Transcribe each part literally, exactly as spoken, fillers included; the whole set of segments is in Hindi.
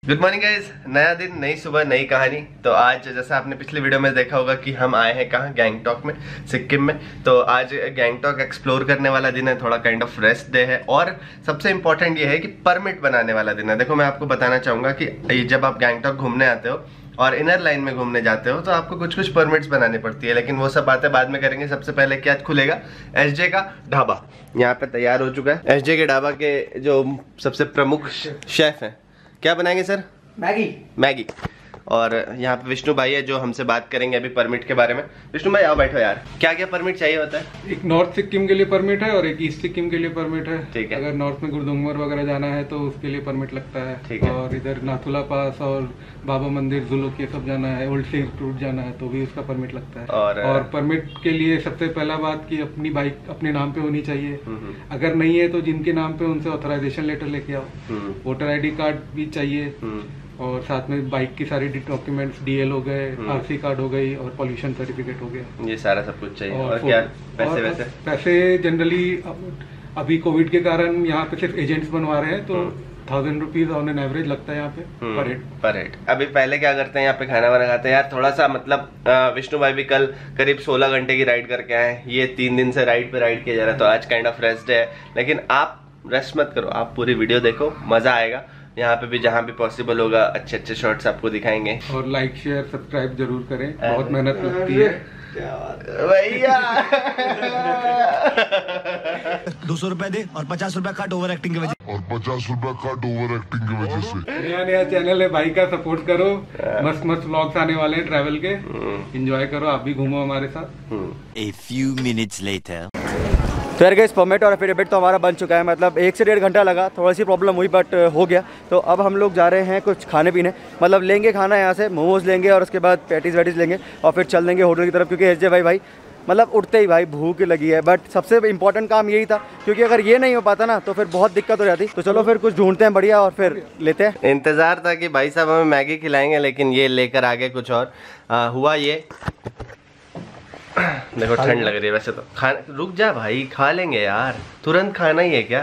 गुड मॉर्निंग गाइज, नया दिन नई सुबह नई कहानी। तो आज जैसा आपने पिछले वीडियो में देखा होगा कि हम आए हैं कहाँ, गैंगटॉक में, सिक्किम में। तो आज गैंगटॉक एक्सप्लोर करने वाला दिन है, थोड़ा काइंड ऑफ रेस्ट डे है। और सबसे इंपॉर्टेंट ये है कि परमिट बनाने वाला दिन है। देखो मैं आपको बताना चाहूंगा कि जब आप गैंगटॉक घूमने आते हो और इनर लाइन में घूमने जाते हो तो आपको कुछ कुछ परमिट्स बनानी पड़ती है, लेकिन वो सब बातें बाद में करेंगे। सबसे पहले क्या खुलेगा, एसजे का ढाबा यहाँ पे तैयार हो चुका है। एसजे के ढाबा के जो सबसे प्रमुख शेफ हैं, क्या बनाएंगे सर? मैगी। मैगी। और यहाँ पे विष्णु भाई है जो हमसे बात करेंगे अभी परमिट के बारे में। विष्णु भाई आओ, बैठो यार। क्या क्या परमिट चाहिए होता है? एक नॉर्थ सिक्किम के लिए परमिट है और एक ईस्ट सिक्किम के लिए परमिट है। ठीक है। अगर नॉर्थ में गुरुदुंगमर वगैरह जाना है तो उसके लिए परमिट लगता है। ठीक है। और इधर नाथुला पास और बाबा मंदिर, जुलुक, ये सब जाना है, ओल्ड सिल्क रूट जाना है तो भी उसका परमिट लगता है। और, और परमिट के लिए सबसे पहला बात कि अपनी बाइक अपने नाम पे होनी चाहिए। अगर नहीं है तो जिनके नाम पे उनसे ऑथराइजेशन लेटर लेके आओ। वोटर आई डी कार्ड भी चाहिए और साथ में बाइक की सारी डॉक्यूमेंट्स, डीएल हो गए, आरसी कार्ड हो गई और पॉल्यूशन सर्टिफिकेट हो गया। ये सारा सब कुछ चाहिए। और, और क्या पैसे? और वैसे पैसे जनरली अभी कोविड के कारण यहाँ पे सिर्फ एजेंट्स बनवा रहे हैं तो thousand rupees on an average लगता है यहाँ पे पर हेड। पर हेड। अभी पहले क्या करते हैं, यहाँ पे खाना वाना खाते हैं यार। थोड़ा सा मतलब विष्णु भाई भी कल करीब सोलह घंटे की राइड करके आए। ये तीन दिन से राइड पे राइड किया जा रहा है तो आज काइंड ऑफ रेस्ट है। लेकिन आप रेस्ट मत करो, आप पूरी वीडियो देखो, मजा आएगा। यहाँ पे भी जहाँ भी पॉसिबल होगा अच्छे अच्छे शॉट्स आपको दिखाएंगे। और लाइक शेयर सब्सक्राइब जरूर करें, बहुत मेहनत लगती है भैया। दो सौ रुपए दे और पचास रुपए कट ओवर एक्टिंग की वजह और पचास रुपए कट ओवर एक्टिंग की वजह से। नया नया चैनल है भाई का, सपोर्ट करो। मस्त मस्त व्लॉग्स आने वाले हैं ट्रैवल के, एंजॉय करो, आप भी घूमो हमारे साथ। A few minutes later. तो यार गाइस परमिट और एफिडेविट तो हमारा बन चुका है, मतलब एक से डेढ़ घंटा लगा, थोड़ी सी प्रॉब्लम हुई बट हो गया। तो अब हम लोग जा रहे हैं कुछ खाने पीने, मतलब लेंगे खाना यहाँ से, मोमोज लेंगे और उसके बाद पैटीज वैटीज लेंगे और फिर चल देंगे होटल की तरफ। क्योंकि एस जे भाई भाई मतलब उठते ही भाई भूख लगी है। बट सबसे इंपॉर्टेंट काम यही था, क्योंकि अगर ये नहीं हो पाता ना तो फिर बहुत दिक्कत हो जाती। तो चलो फिर कुछ ढूंढते हैं बढ़िया और फिर लेते हैं। इंतजार था कि भाई साहब हमें मैगी खिलाएंगे, लेकिन ये लेकर आगे कुछ और आ, हुआ ये। देखो ठंड लग रही है वैसे तो। खाना रुक जा भाई, खा लेंगे यार, तुरंत खाना ही है क्या?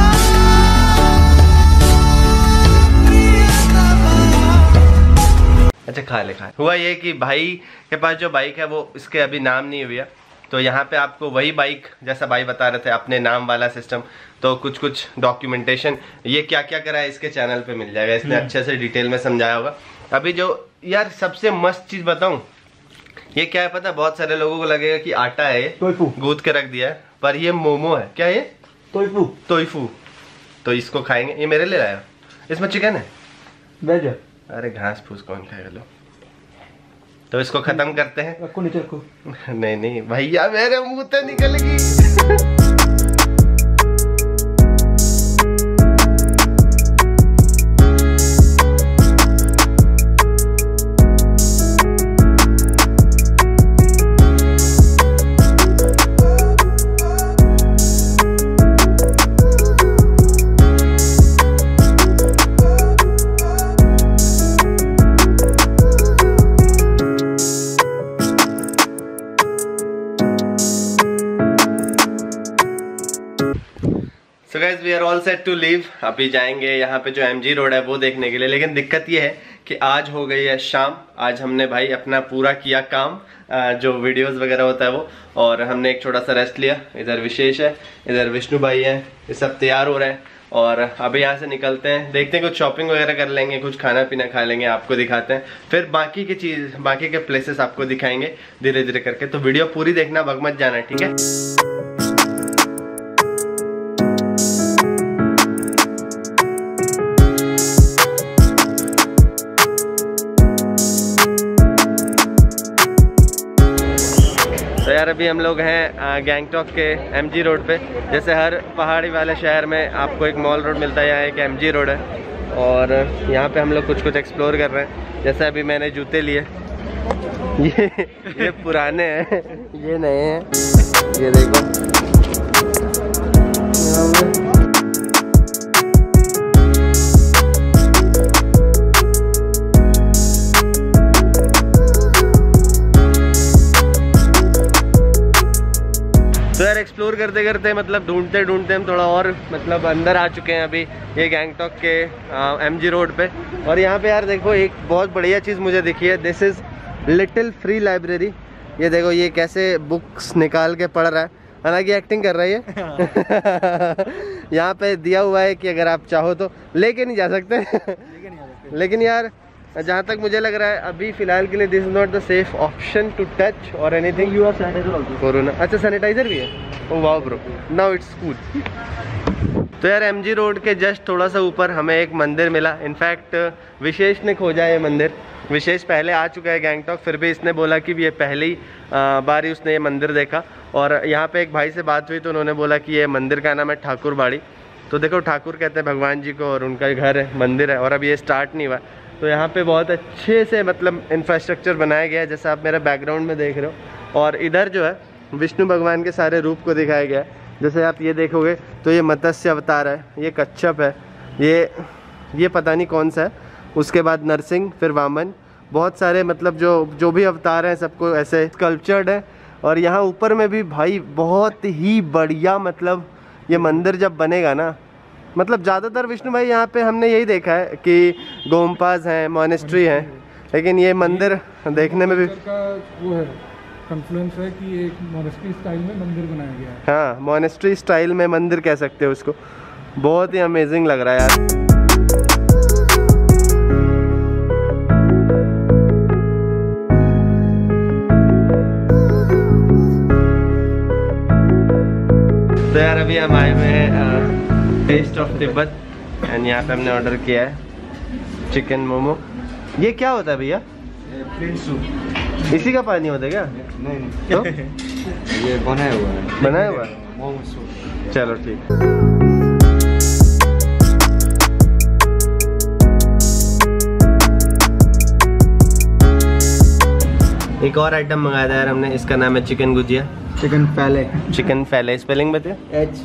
अच्छा खा ले खा। हुआ ये कि भाई के पास जो बाइक है वो इसके अभी नाम नहीं हुआ, तो यहाँ पे आपको वही बाइक जैसा भाई बता रहे थे अपने नाम वाला सिस्टम, तो कुछ कुछ डॉक्यूमेंटेशन ये क्या क्या करा है इसके चैनल पे मिल जाएगा। इसने अच्छे से डिटेल में समझाया होगा। अभी जो यार सबसे मस्त चीज बताऊं, ये क्या है पता? बहुत सारे लोगों को लगेगा कि आटा है, गूंद के रख दिया है, पर ये मोमो है। क्या ये? तोयफू। तोयफू। तो इसको खाएंगे। ये मेरे लिए लाया, इसमें चिकन है, वेज है। अरे घास फूस कौन खाएगा लो। तो इसको खत्म करते हैं। रखो नीचे रखो। नहीं नहीं भैया, मेरे मुंह से निकल गई। So guys, we are all set to leave। अभी जाएंगे यहाँ पे जो एमजी रोड है वो देखने के लिए। लेकिन दिक्कत ये है कि आज हो गई है शाम। आज हमने भाई अपना पूरा किया काम, जो वीडियोस वगैरह होता है वो, और हमने एक छोटा सा रेस्ट लिया। इधर विशेष है, इधर विष्णु भाई है, ये सब तैयार हो रहे हैं और अभी यहाँ से निकलते हैं। देखते हैं कुछ शॉपिंग वगैरह कर लेंगे, कुछ खाना पीना खा लेंगे, आपको दिखाते हैं। फिर बाकी की चीज, बाकी के प्लेसेस आपको दिखाएंगे धीरे धीरे करके। तो वीडियो पूरी देखना, भग मत जाना, ठीक है? तो यार अभी हम लोग हैं गैंगटॉक के एमजी रोड पे। जैसे हर पहाड़ी वाले शहर में आपको एक मॉल रोड मिलता है, यहाँ एक एमजी रोड है और यहाँ पे हम लोग कुछ कुछ एक्सप्लोर कर रहे हैं। जैसे अभी मैंने जूते लिए, ये ये पुराने हैं, ये नए हैं, ये देखो। तो यार एक्सप्लोर एक्सप्लोर करते करते मतलब ढूंढते ढूंढते हम थोड़ा और मतलब अंदर आ चुके हैं अभी ये गैंगटॉक के एम जी रोड पे। और यहाँ पे यार देखो एक बहुत बढ़िया चीज़ मुझे दिखी है, this is little free library. ये देखो ये कैसे बुक्स निकाल के पढ़ रहा है, हालांकि एक्टिंग कर रही है। यहाँ पे दिया हुआ है कि अगर आप चाहो तो लेके नहीं जा सकते। लेकिन यार जहाँ तक मुझे लग रहा है अभी फिलहाल के लिए this is not the safe option to touch or anything. You are sanitiser corona. अच्छा सैनिटाइजर भी है, oh wow bro, now it's cool. तो यार एमजी रोड के जस्ट थोड़ा सा ऊपर हमें एक मंदिर मिला। इनफैक्ट विशेष ने खोजा है ये मंदिर। विशेष पहले आ चुका है गैंगटॉक, फिर भी इसने बोला कि ये पहली बार ही उसने ये मंदिर देखा। और यहाँ पे एक भाई से बात हुई तो उन्होंने बोला कि ये मंदिर का नाम है ठाकुर बाड़ी। तो देखो ठाकुर कहते हैं भगवान जी को और उनका घर है, मंदिर है, और अब ये स्टार्ट नहीं हुआ। तो यहाँ पे बहुत अच्छे से मतलब इंफ्रास्ट्रक्चर बनाया गया है, जैसा आप मेरे बैकग्राउंड में देख रहे हो। और इधर जो है विष्णु भगवान के सारे रूप को दिखाया गया है। जैसे आप ये देखोगे तो ये मत्स्य अवतार है, ये कच्छप है, ये ये पता नहीं कौन सा है। उसके बाद नरसिंह, फिर वामन, बहुत सारे मतलब जो जो भी अवतार हैं सबको ऐसे स्कल्पचर्ड है। और यहाँ ऊपर में भी भाई बहुत ही बढ़िया, मतलब ये मंदिर जब बनेगा ना, मतलब ज़्यादातर विष्णु भाई यहाँ पे हमने यही देखा है कि गोम्पाज हैं, मोनेस्ट्री हैं, लेकिन ये मंदिर देखने में भी का वो है कॉन्फ्लुएंस है कि एक मोनेस्ट्री स्टाइल में मंदिर बनाया गया है। हाँ मोनेस्ट्री स्टाइल में मंदिर कह सकते हो उसको। बहुत ही अमेजिंग लग रहा है यार। तो यार अभी हम आए हुए हैं टेस्ट ऑफ तिब्बत एंड यहाँ पे हमने ऑर्डर किया है चिकन मोमो। ये क्या होता है भैया? Plain soup. इसी का पानी होता है क्या? नहीं नहीं तो? ये बनाया हुआ है। बनाया हुआ है? मोमो सूप। चलो ठीक। एक और आइटम मंगाया था यार हमने, इसका नाम है चिकन गुजिया। चिकन फैले। चिकन फैले स्पेलिंग बताओ। एच।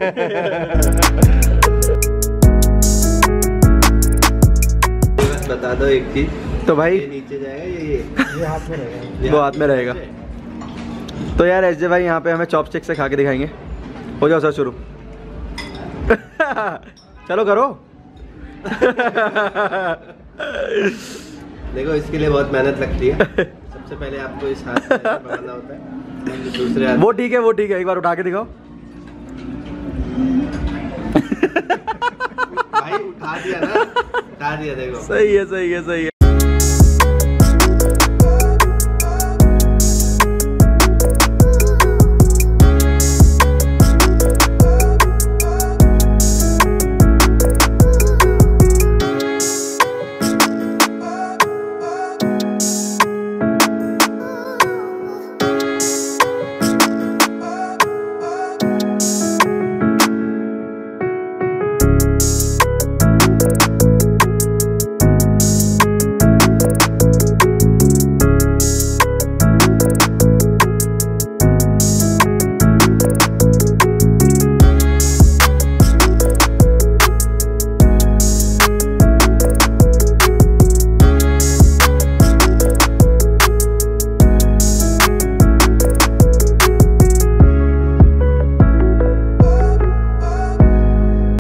बता दो एक चीज। तो भाई ये नीचे जाएगा, ये ये ये हाथ में रहेगा। वो हाथ में रहेगा। तो यार एस जे भाई यहाँ पे हमें चॉपस्टिक से खा के दिखाएंगे। हो जाओ सर शुरू। चलो करो। देखो इसके लिए बहुत मेहनत लगती है। सबसे पहले आपको इस हाथ से पकड़ना होता है, दूसरे हाथ। वो ठीक है वो ठीक है, एक बार उठा के दिखाओ। भाई उठा दिया ना, उठा दिया देखो। सही है सही है सही है।